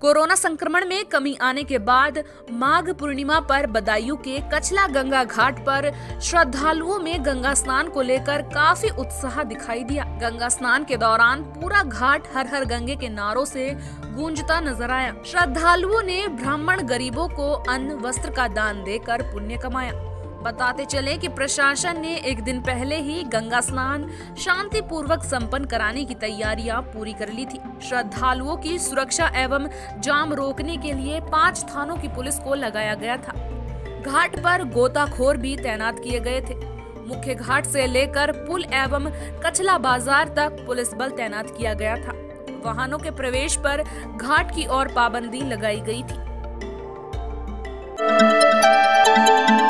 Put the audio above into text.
Corona संक्रमण में कमी आने के बाद माघ पूर्णिमा पर बदायूं के कचला गंगा घाट पर श्रद्धालुओं में गंगा स्नान को लेकर काफी उत्साह दिखाई दिया। गंगा स्नान के दौरान पूरा घाट हर हर गंगे के नारों से गूंजता नजर आया। श्रद्धालुओं ने ब्राह्मण गरीबों को अन्न वस्त्र का दान देकर पुण्य कमाया। बताते चले कि प्रशासन ने एक दिन पहले ही गंगा स्नान शांति पूर्वक संपन्न कराने की तैयारियां पूरी कर ली थी। श्रद्धालुओं की सुरक्षा एवं जाम रोकने के लिए 5 थानों की पुलिस को लगाया गया था। घाट पर गोताखोर भी तैनात किए गए थे। मुख्य घाट से लेकर पुल एवं कचला बाजार तक पुलिस बल तैनात किया गया था। वाहनों के प्रवेश पर घाट की ओर पाबंदी लगाई गई थी।